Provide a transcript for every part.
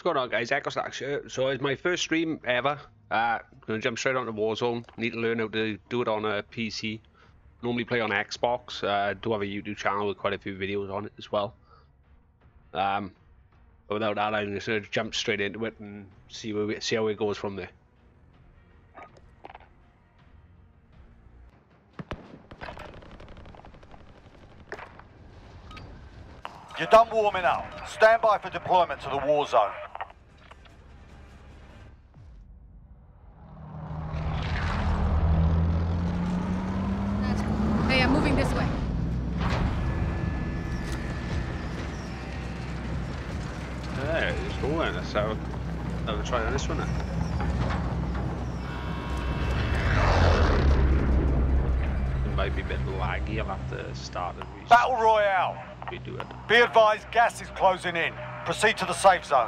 going on, guys? Echo Stack here. So it's my first stream ever. Gonna jump straight onto Warzone. Need to learn how to do it on a PC. Normally play on Xbox. Do have a YouTube channel with quite a few videos on it as well. But without that, I'm just gonna jump straight into it and see how it goes from there. You're done warming up. Stand by for deployment to the war zone. Hey, I'm moving this way. There, it's going. Let's have a try on this one then. It might be a bit laggy. I'll have to start and restart. Battle Royale. Do it. Be advised, gas is closing in. Proceed to the safe zone.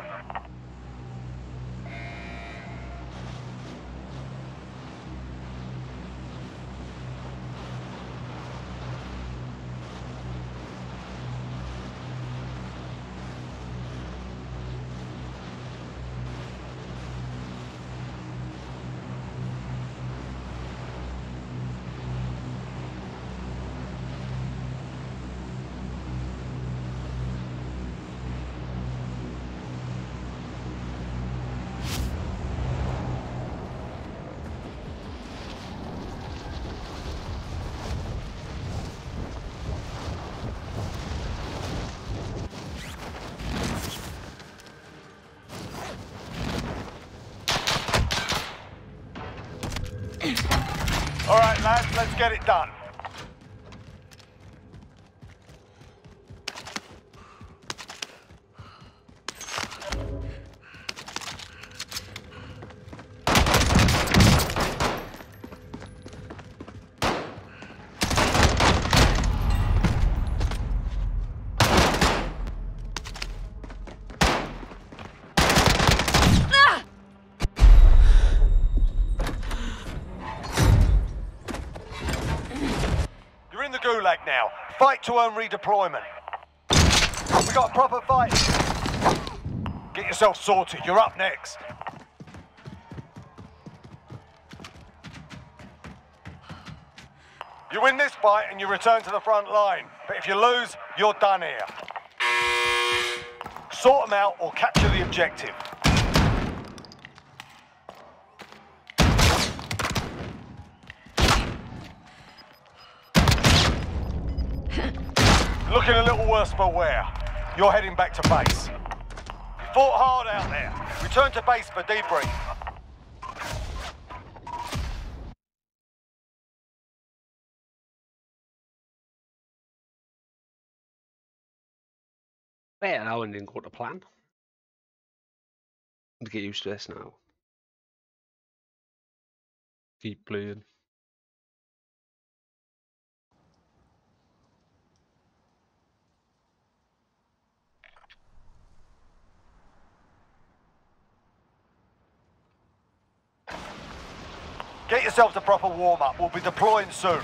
All right, lads, let's get it done. Gulag now. Fight to earn redeployment. We got a proper fight. Get yourself sorted. You're up next. You win this fight and you return to the front line. But if you lose, you're done here. Sort them out or capture the objective. Looking a little worse for wear. You're heading back to base. You fought hard out there. Return to base for debrief. Yeah, that one didn't go to plan. To get used to this now. Keep playing. Get yourself a proper warm-up. We'll be deploying soon.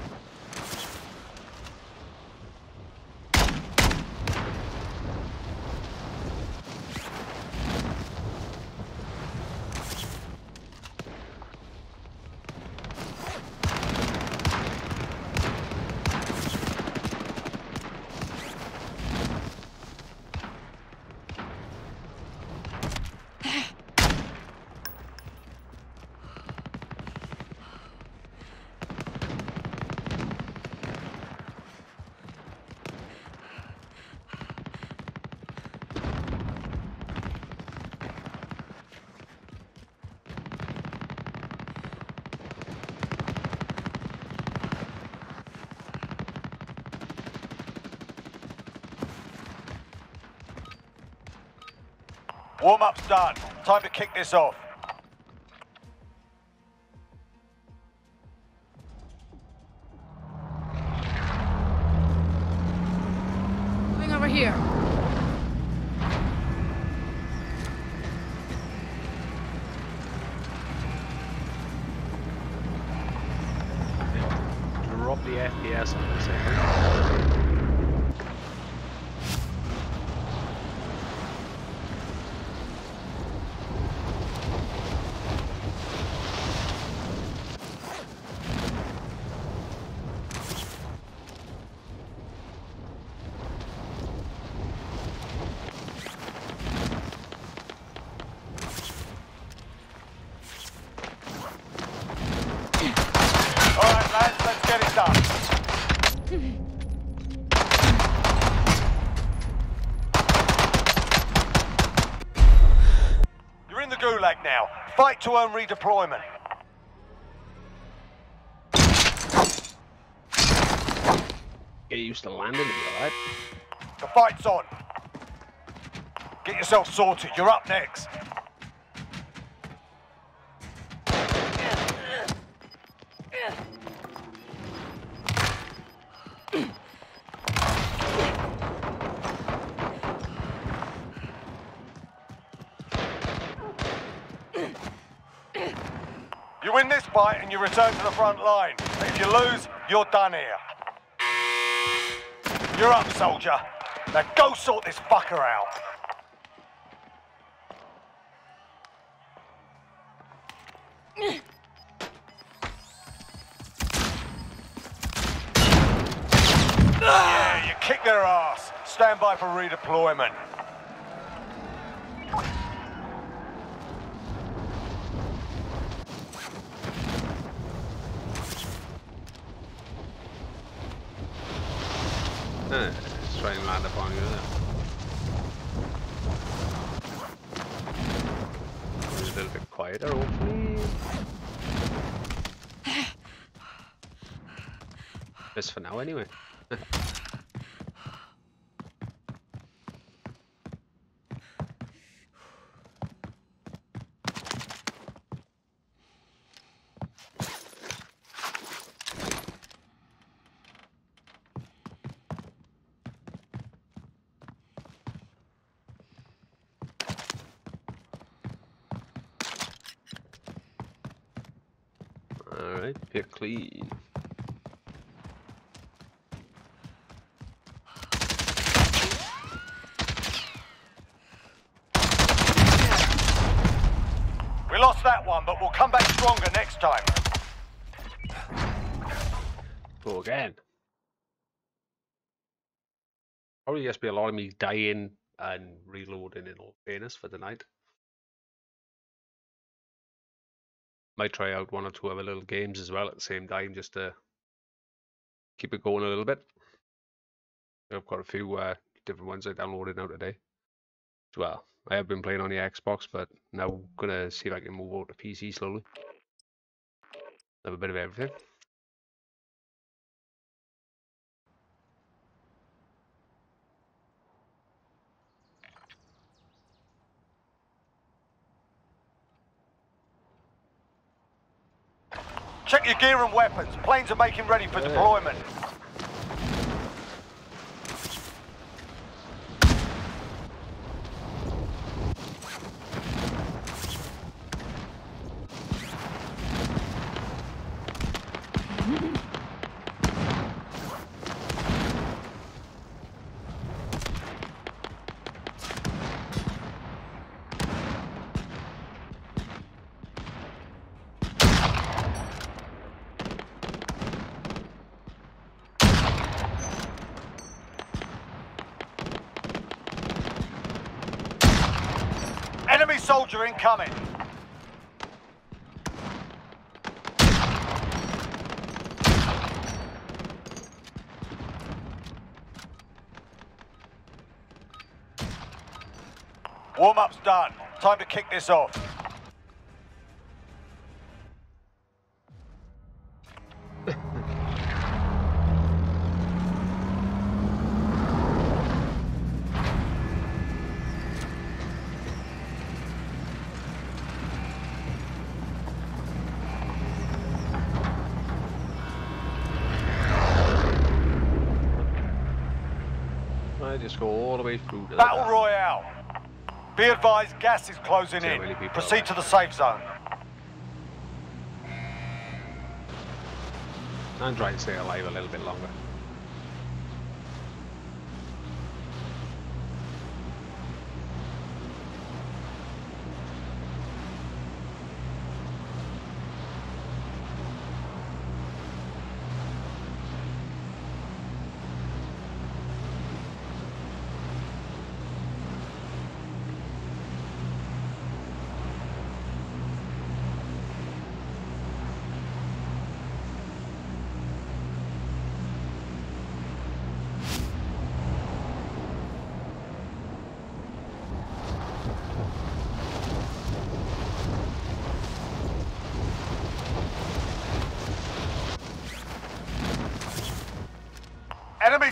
Warm-up's done. Time to kick this off. Moving over here. Drop the FPS on this second. Gulag now. Fight to earn redeployment. Get used to landing, it'll be alright. The fight's on. Get yourself sorted. You're up next. You win this fight and you return to the front line. If you lose, you're done here. You're up, soldier. Now go sort this fucker out. Yeah, you kick their ass. Stand by for redeployment. Let's try and land upon you there. Just a little bit quieter, hopefully. Just for now, anyway. Alright, pick clean. We lost that one, but we'll come back stronger next time. Go again. Probably just be a lot of me dying and reloading in all fairness for the night. Might try out one or two other little games as well at the same time, just to keep it going a little bit. I've got a few different ones I downloaded now today. Well, I have been playing on the Xbox, but now I'm gonna see if I can move over to PC slowly. Have a bit of everything. Check your gear and weapons. Planes are making ready for deployment. Enemy soldier incoming. Warm-up's done. Time to kick this off. I just go all the way through to Battle Royale. Be advised, gas is closing So in. many people Proceed are to the safe zone. I'm trying to stay alive a little bit longer.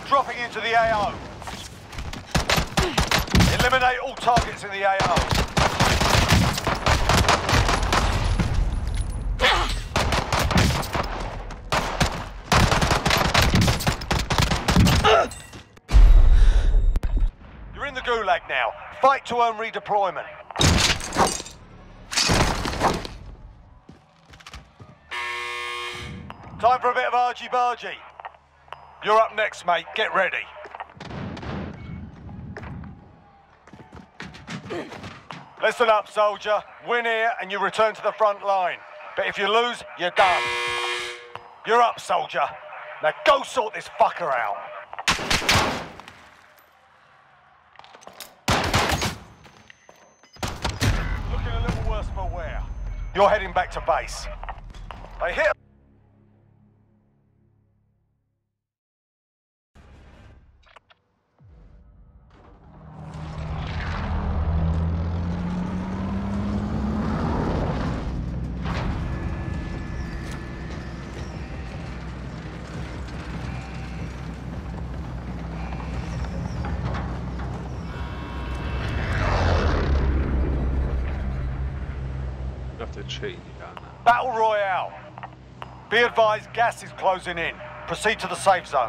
Dropping into the AO. Eliminate all targets in the AO. You're in the Gulag now. Fight to earn redeployment. Time for a bit of argy-bargy. You're up next, mate. Get ready. Listen up, soldier. Win here and you return to the front line. But if you lose, you're done. You're up, soldier. Now go sort this fucker out. Looking a little worse for wear. You're heading back to base. They hit. Battle Royale. Be advised, gas is closing in. Proceed to the safe zone.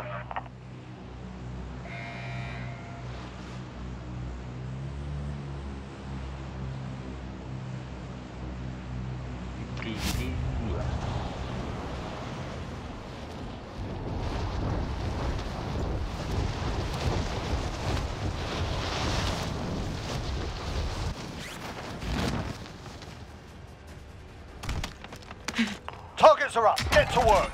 Targets are up. Get to work.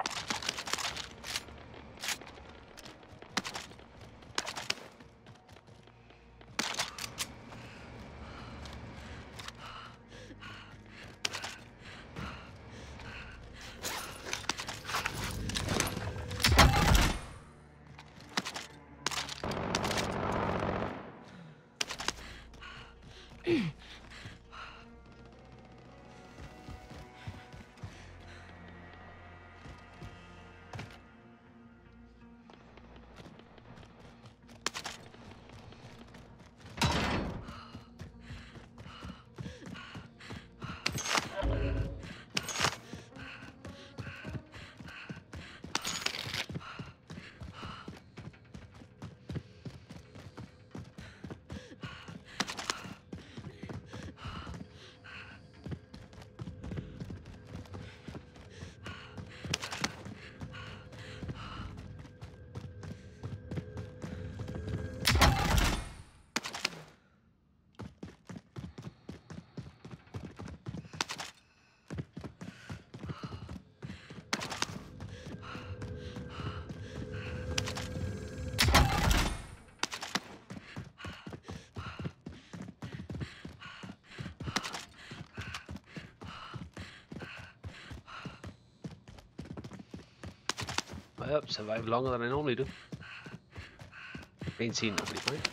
I hope survive longer than I normally do. Ain't seen nobody fight.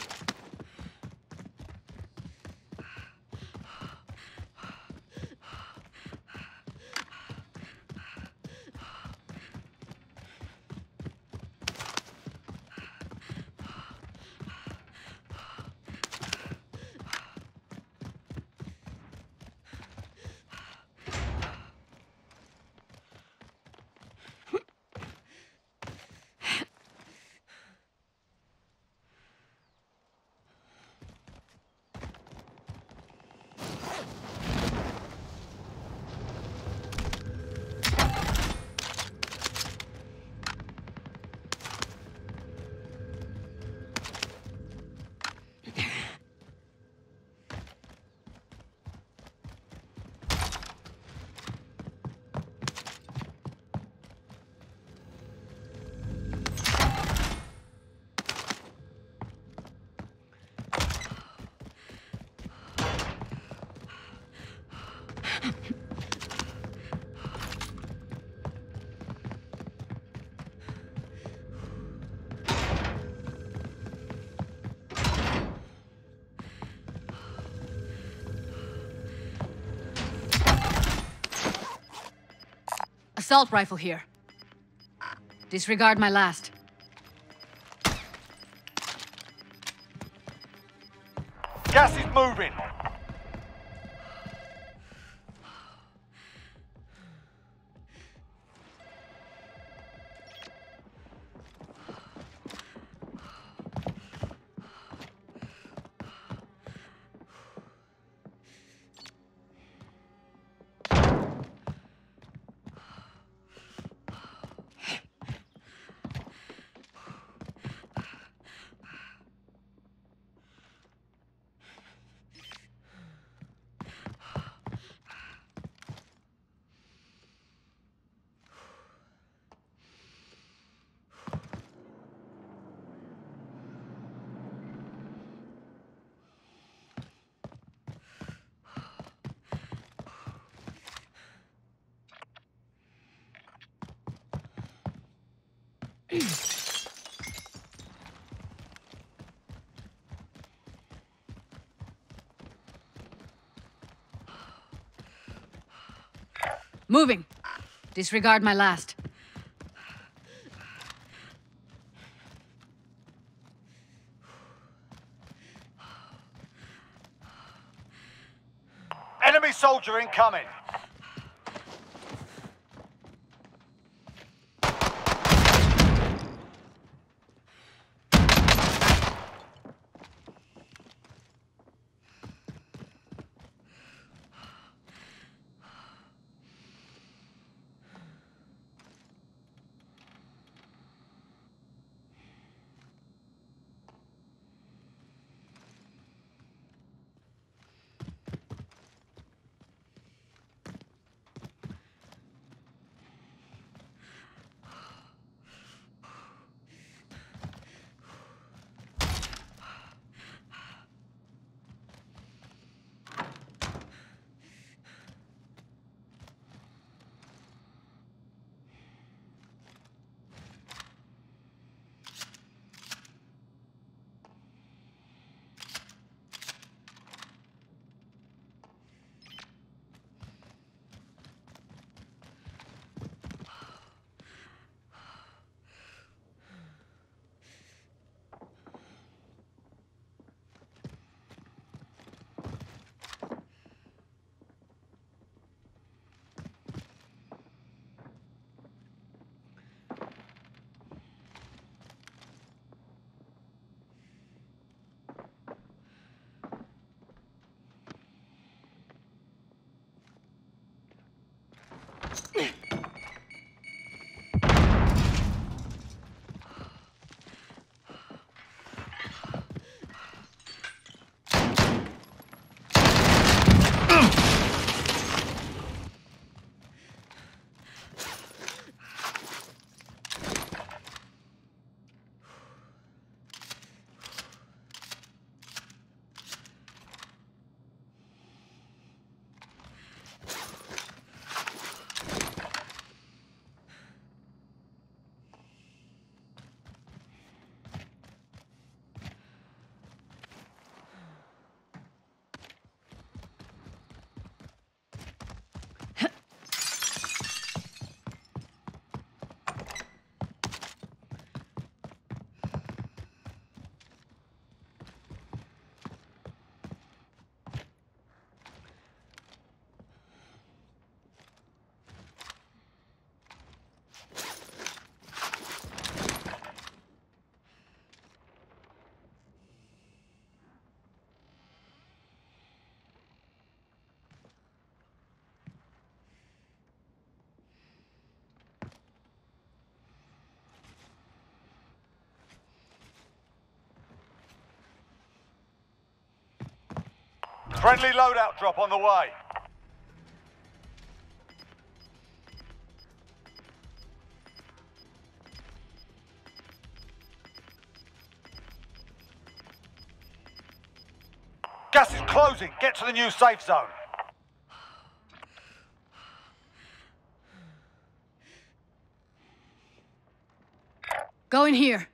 Assault rifle here. Disregard my last. Gas is moving. Moving. Disregard my last. Enemy soldier incoming. Friendly loadout drop on the way. Gas is closing. Get to the new safe zone. Go in here.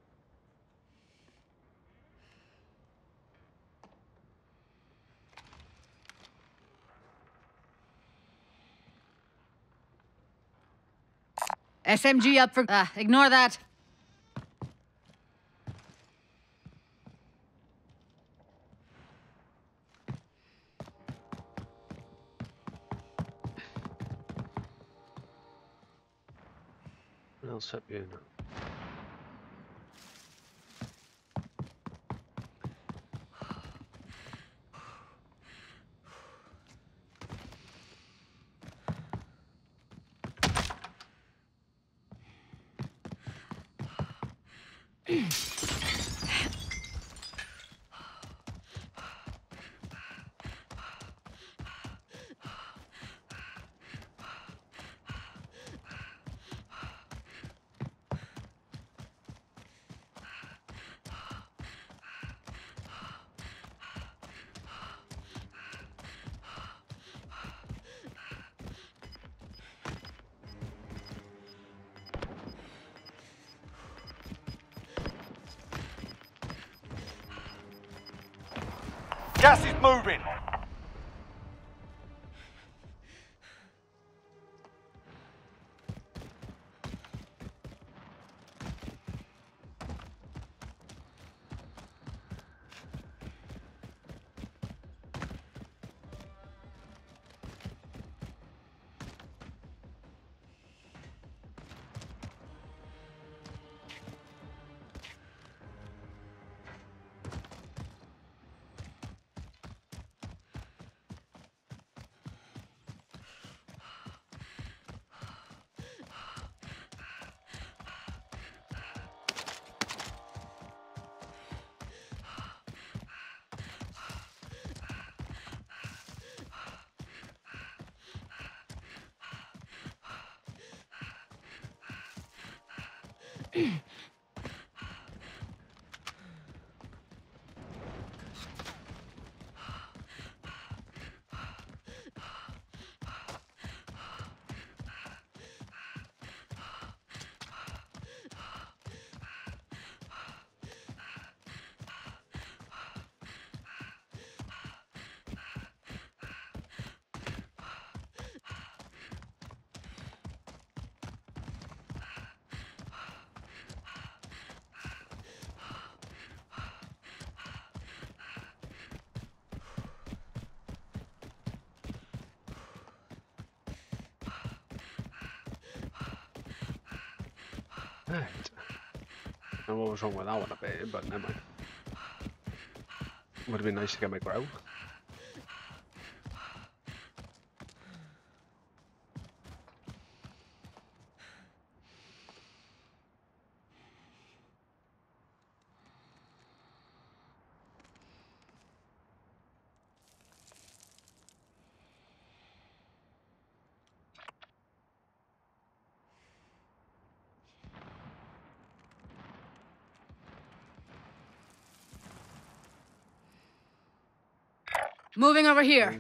SMG up for... ignore that. else up here now? Gas is moving. Right. And what was wrong with that one a bit, but never mind. Would have been nice to get my growl. Moving over here.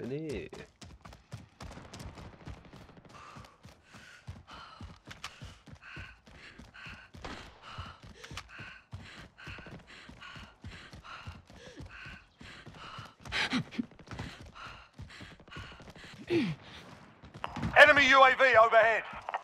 Enemy UAV overhead.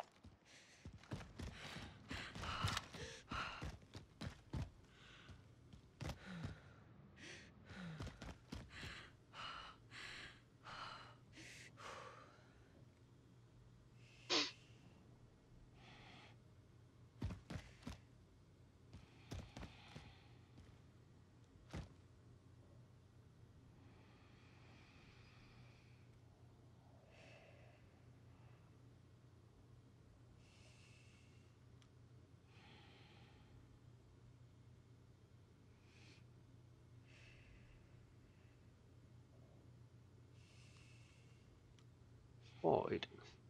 Void.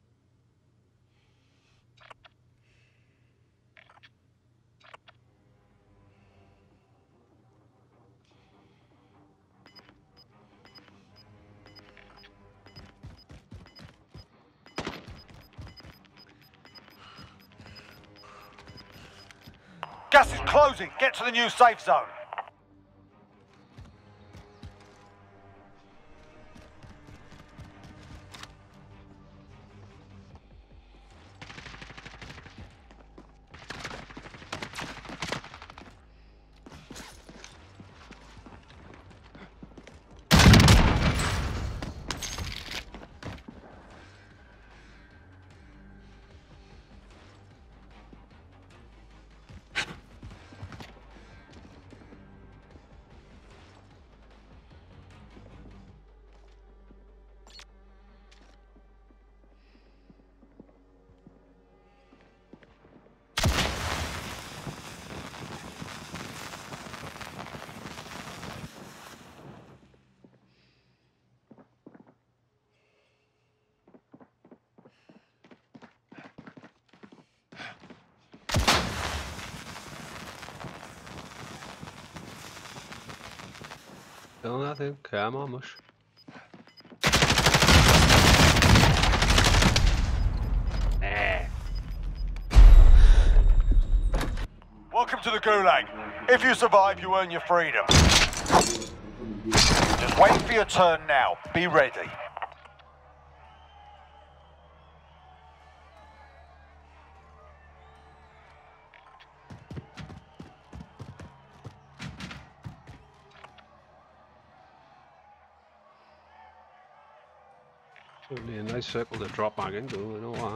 Gas is closing. Get to the new safe zone. Still nothing. Come on, mush. Welcome to the Gulag. If you survive, you earn your freedom. Just wait for your turn now. Be ready. Certainly a nice circle to drop back into, I know that.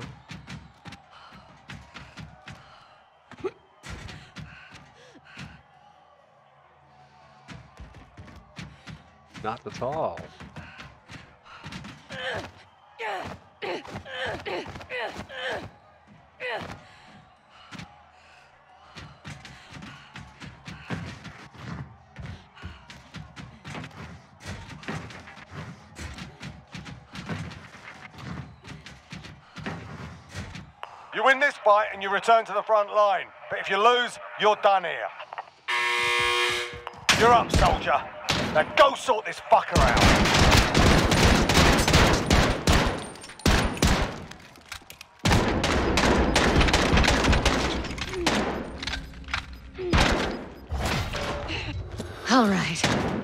Not at all. You win this fight and you return to the front line. But if you lose, you're done here. You're up, soldier. Now go sort this fucker out. All right.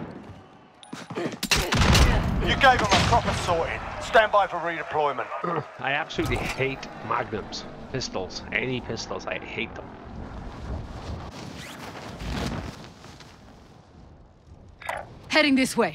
You gave him a proper sorting. Stand by for redeployment. I absolutely hate magnums. Pistols. Any pistols, I hate them. Heading this way.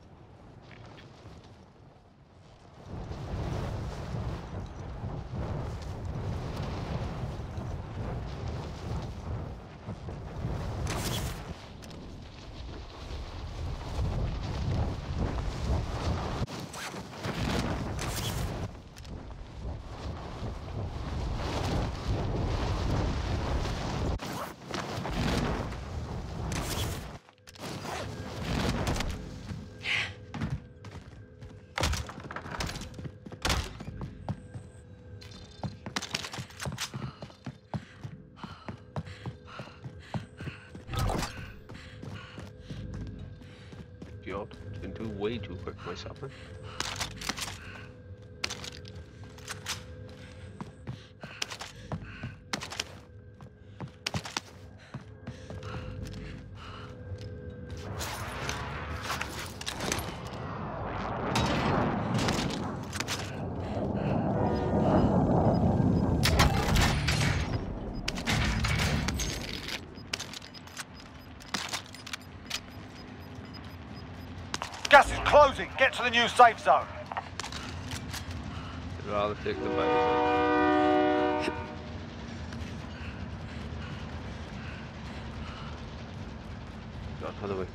God, been too way too quick myself, man. Gas is closing. Get to the new safe zone. I'd rather take the bait. God, other way.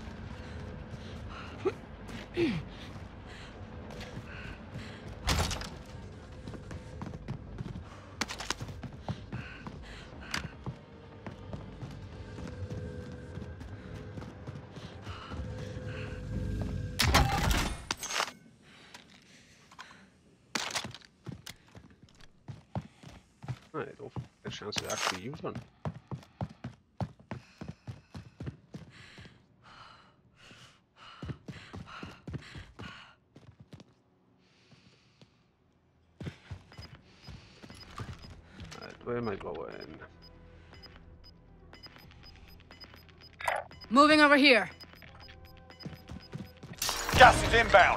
Right, don't get a chance to actually use one. Right, where am I going? Moving over here. Gas is inbound.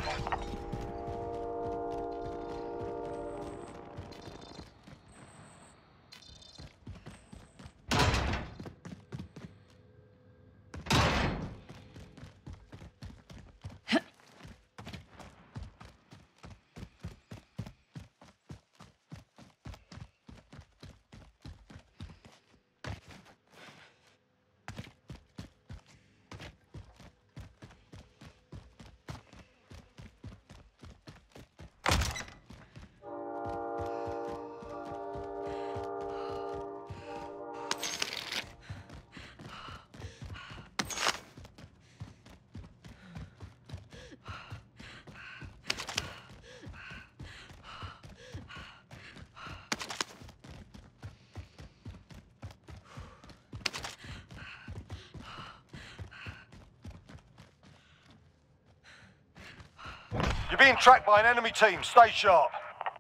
You're being tracked by an enemy team. Stay sharp.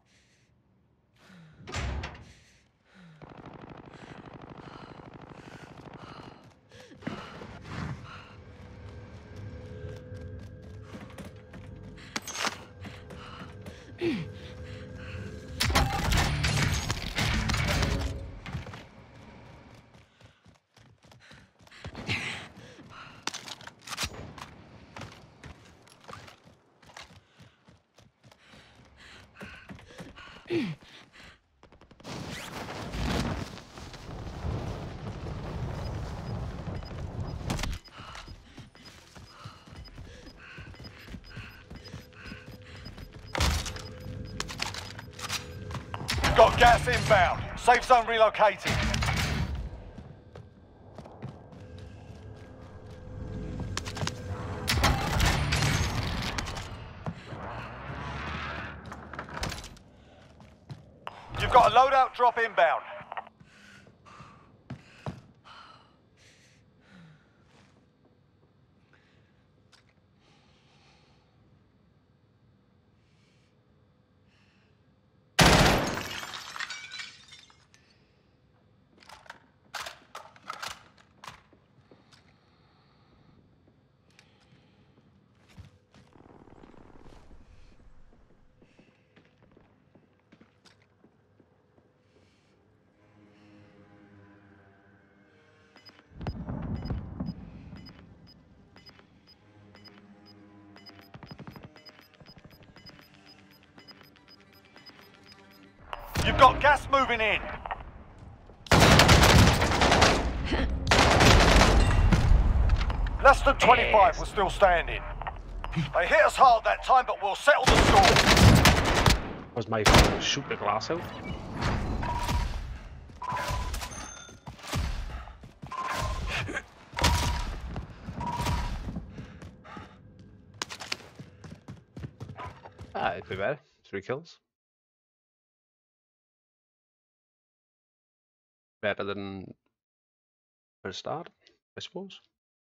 Got gas inbound. Safe zone relocated. You've got a loadout drop inbound. You've got gas moving in. Less than 25 was still standing. They hit us hard that time, but we'll settle the score. Was my phone shoot the glass out? It could be better. 3 kills. Better than first start, I suppose.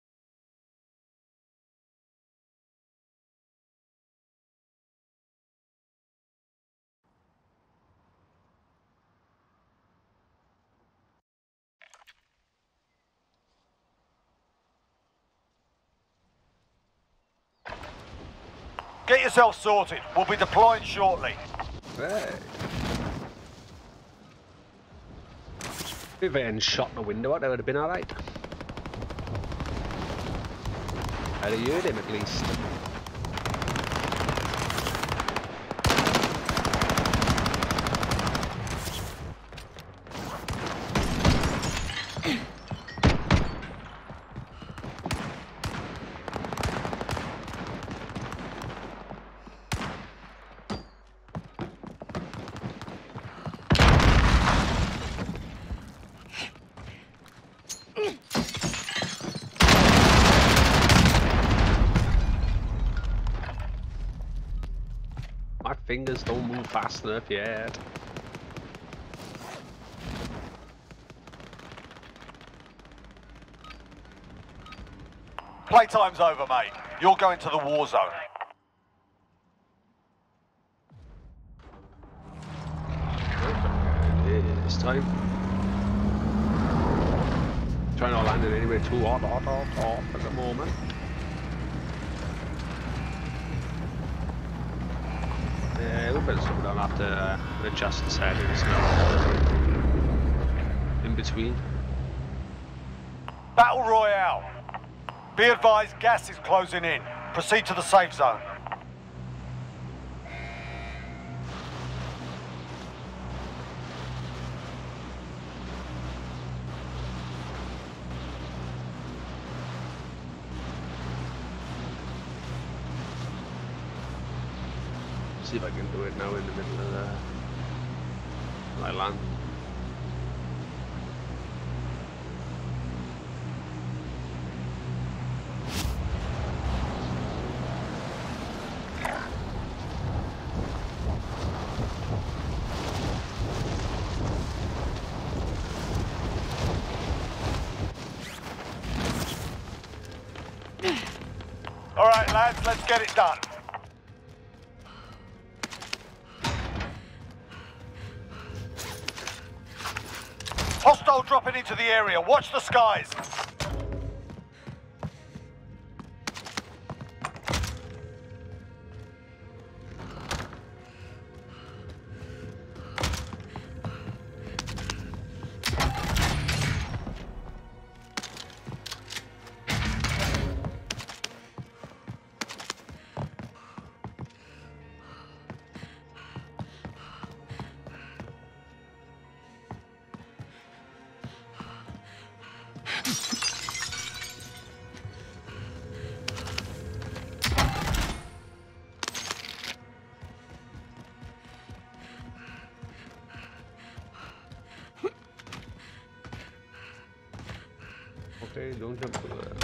Get yourself sorted. We'll be deploying shortly. Hey. If I hadn't shot the window out, that would have been alright. I'd have heard him at least. My fingers don't move fast enough yet. Playtime's over, mate. You're going to the war zone. This time. Trying not to land it anywhere too hot at the moment. Yeah, we'll better slow down after adjust the settings now. In between. Battle Royale. Be advised, gas is closing in. Proceed to the safe zone. See if I can do it now in the middle of my land. All right, lads, let's get it done. Hostile dropping into the area. Watch the skies. Okay, don't jump to that.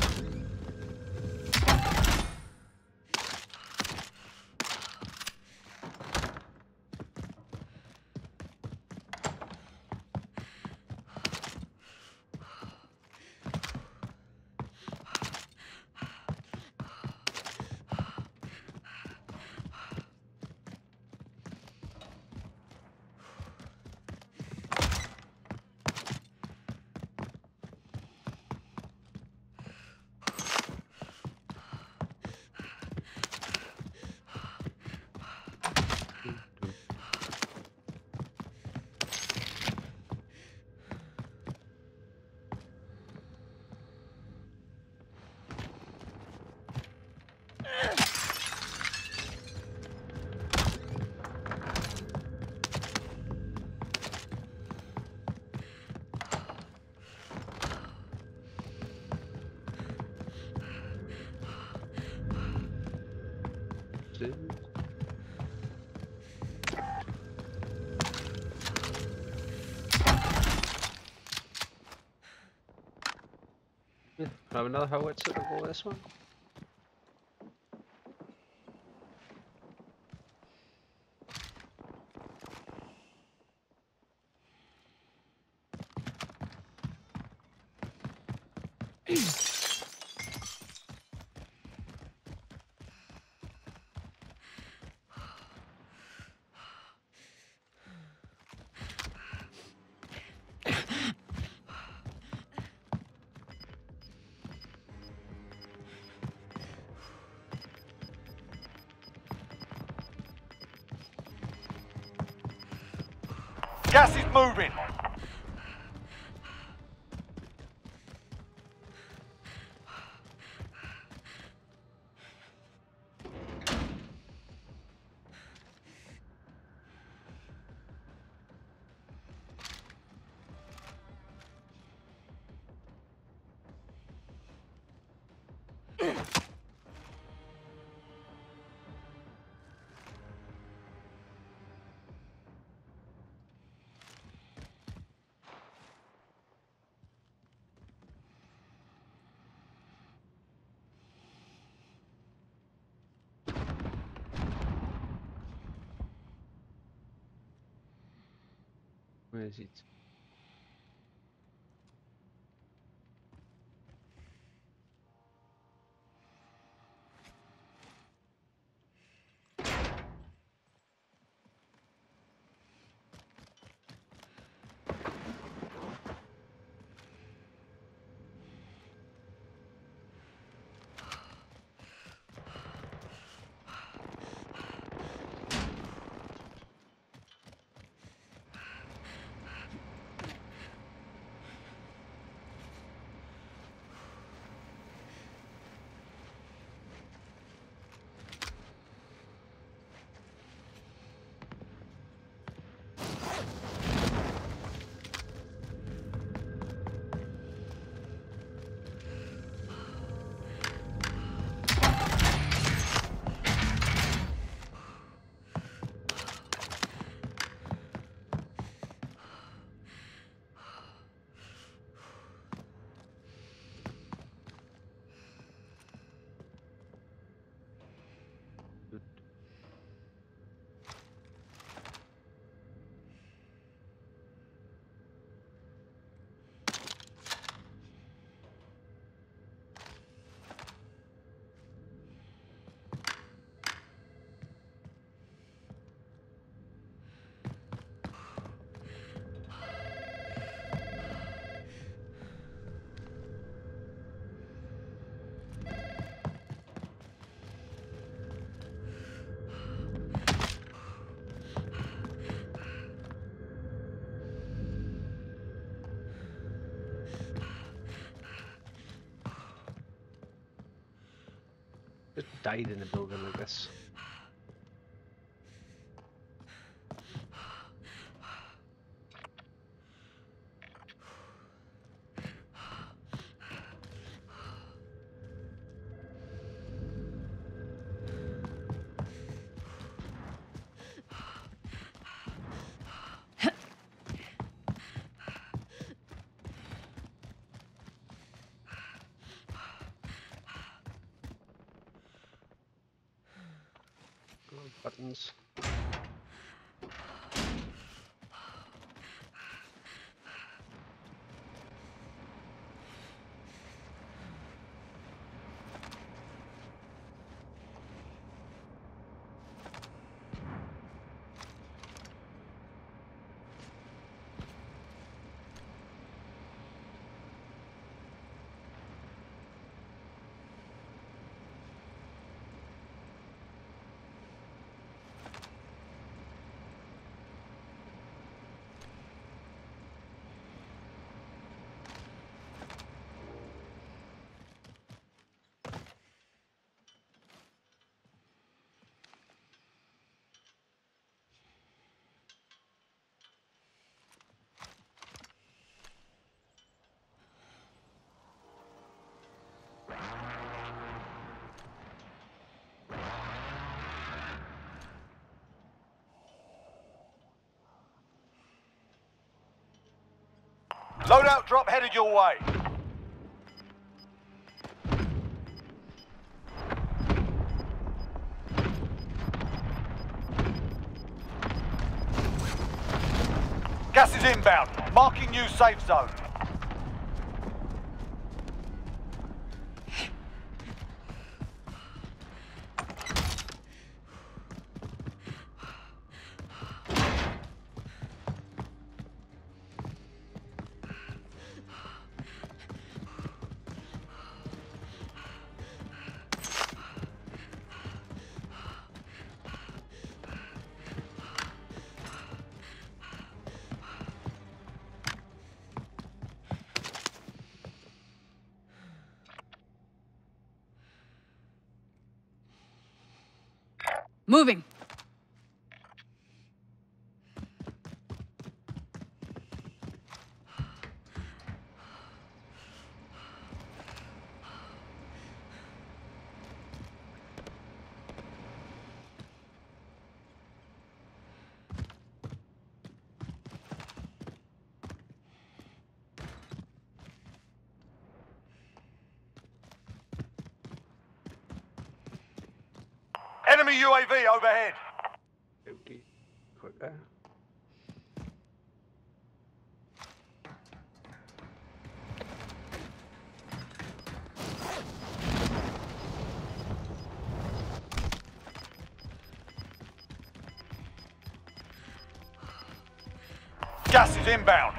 Yeah, have another howitzer to go with this one. Gas is moving. Where is it? died in a building like this. Buttons. Loadout drop headed your way. Gas is inbound. Marking new safe zone. Moving. Enemy UAV overhead. Okay. Quick there. Gas is inbound.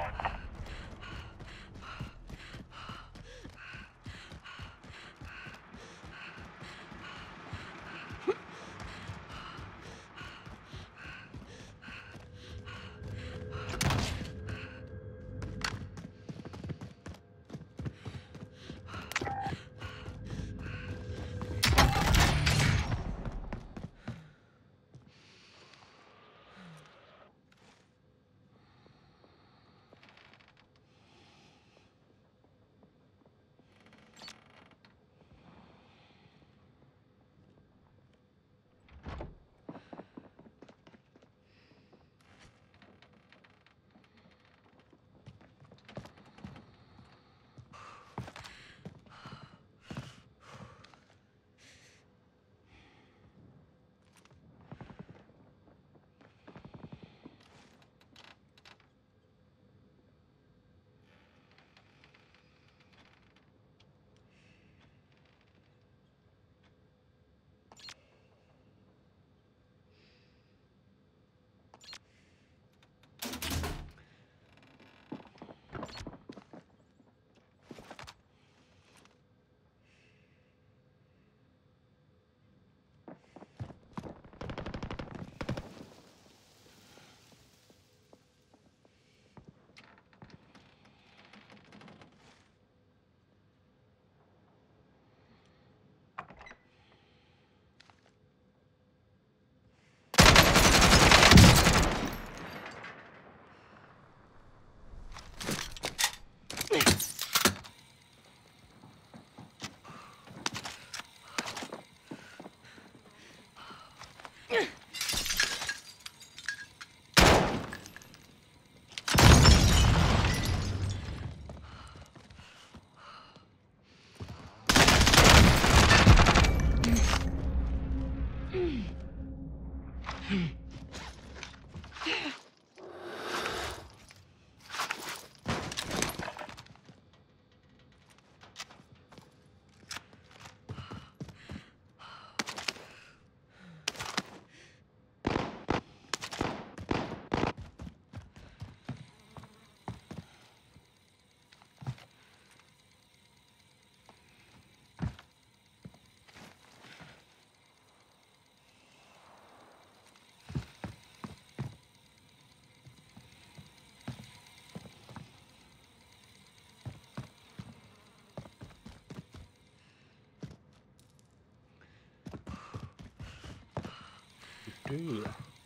Ooh.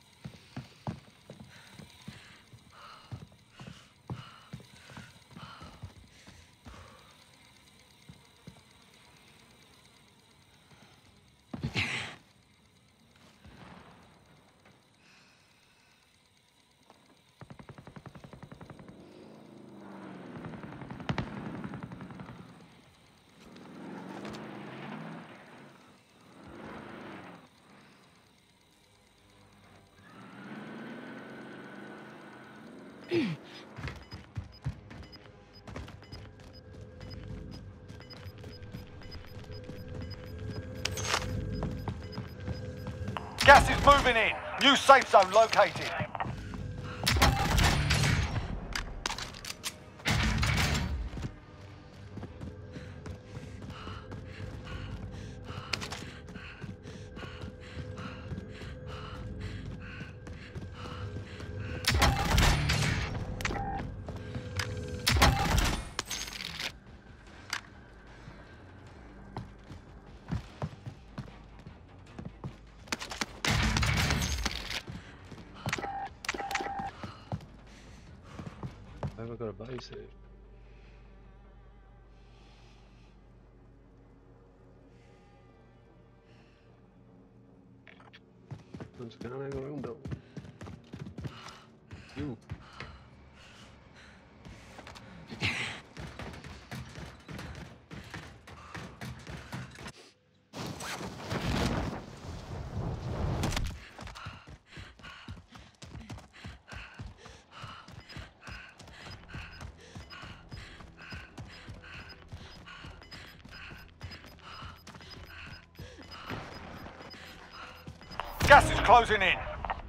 Gas is moving in. New safe zone located. I've got a body suit. I'm scanning around though. You. Gas is closing in.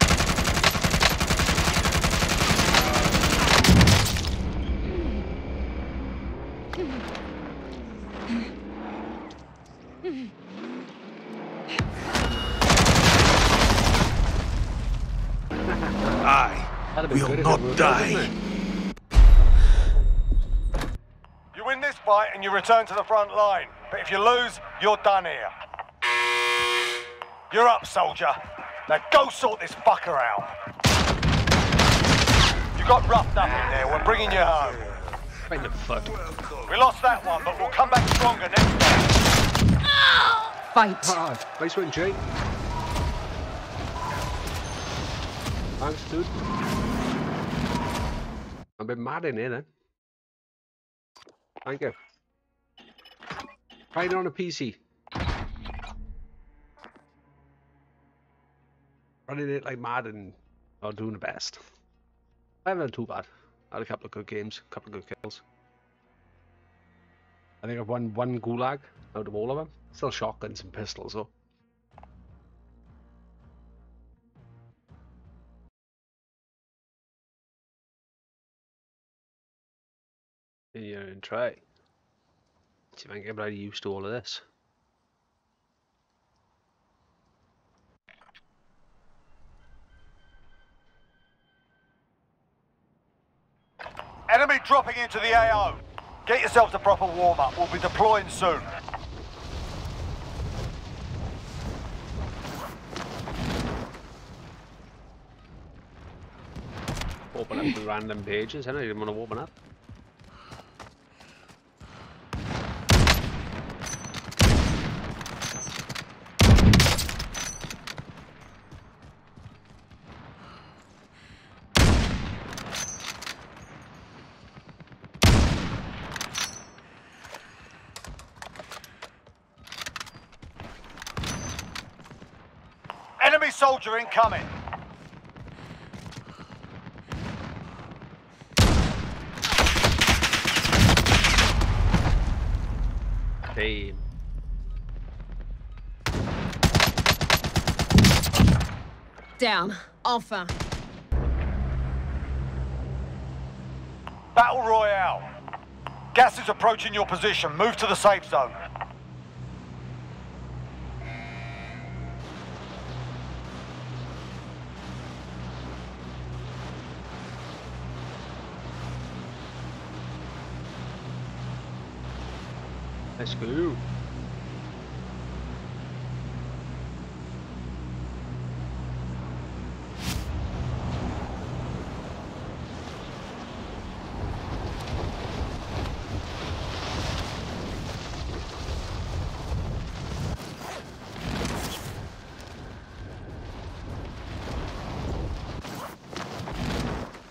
I will not die. You win this fight and you return to the front line. But if you lose, you're done here. You're up, soldier. Now go sort this fucker out. You got roughed up in there. We're bringing you home. Right in the foot. We lost that one, but we'll come back stronger next time. Fight. Ah, nice one, Jake. Thanks, dude. I'm a bit mad in here then. Thank you. Try it on a PC. Running it like mad and not doing the best. I haven't done too bad. I had a couple of good games, a couple of good kills. I think I've won one gulag out of all of them. Still shotguns and pistols though. Yeah, and try. See if I can get bloody used to all of this. Enemy dropping into the AO. Get yourselves a proper warm-up. We'll be deploying soon. Open up the random pages, I didn't want to open up. Enemy soldier incoming. Damn. Down. Enfin. Battle Royale. Gas is approaching your position. Move to the safe zone. Let's go.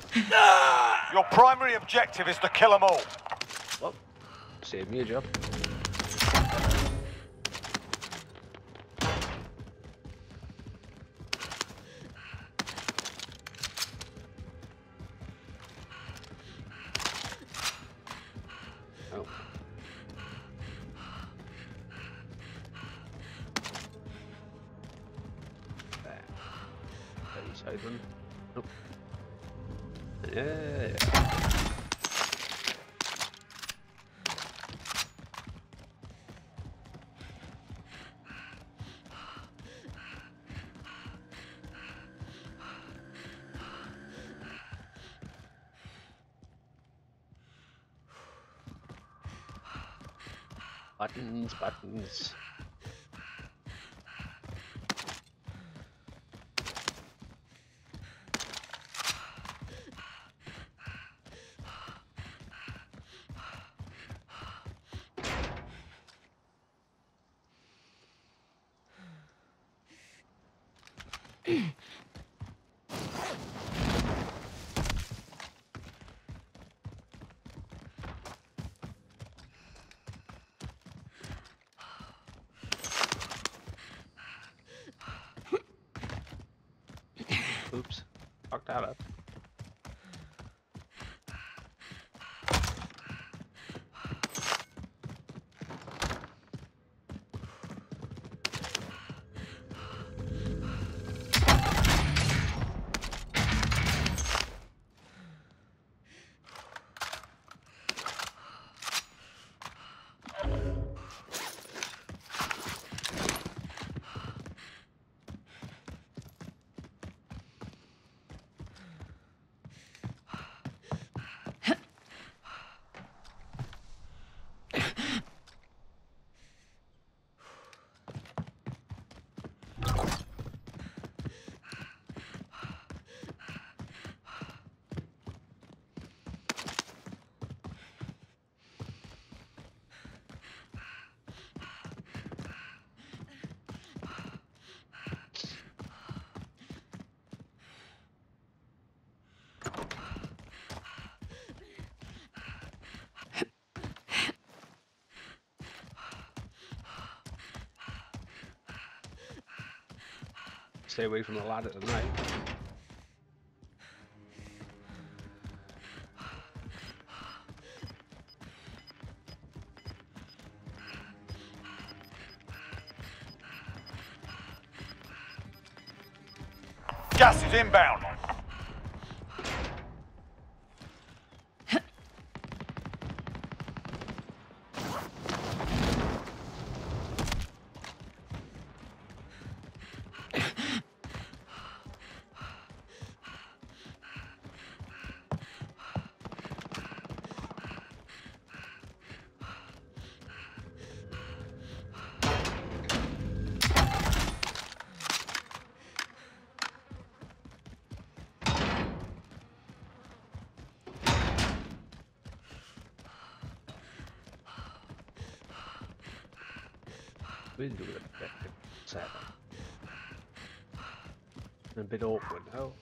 Your primary objective is to kill them all. Well, save me a job. Oh. There. Side one. Nope. Yeah. Buttons. Oops, fucked that up. Stay away from the ladder tonight. Gas is inbound. We'll do it back at 7. A bit awkward now.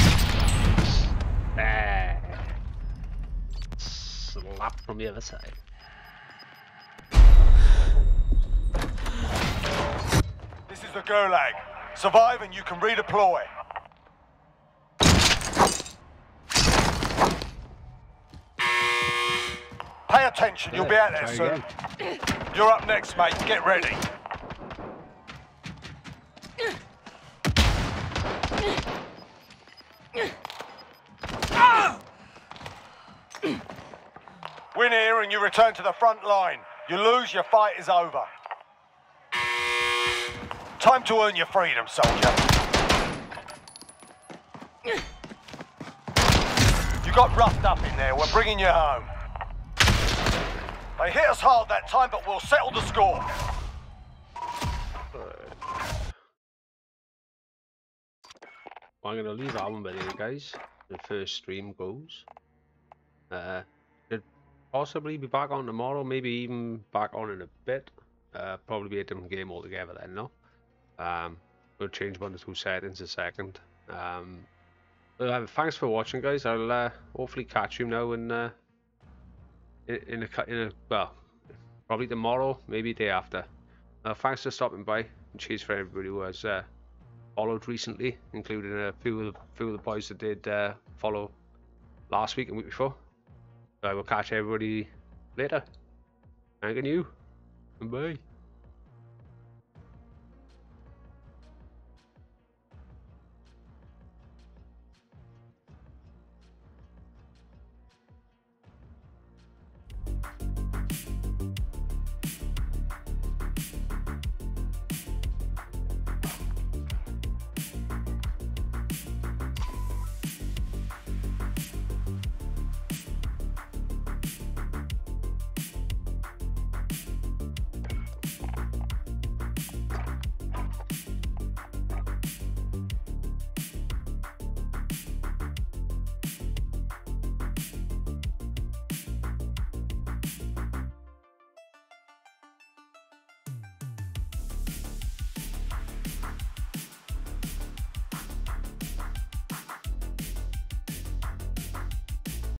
Slap from the other side. is the Gulag. Survive and you can redeploy. Pay attention, you'll be out there soon. You're up next, mate. Get ready. Win here and you return to the front line. You lose, your fight is over. Time to earn your freedom, soldier. You got roughed up in there. We're bringing you home. They hit us hard that time, but we'll settle the score. I'm going to leave that one video, guys. The first stream goes. Should possibly be back on tomorrow, maybe even back on in a bit. Probably be a different game altogether then, no? We'll change one or two settings a second. Thanks for watching, guys. I'll hopefully catch you now in a well, probably tomorrow, maybe day after. Thanks for stopping by, and cheers for everybody who has followed recently, including a few of the boys that did follow last week and week before. I will catch everybody later. Thanking you. Bye.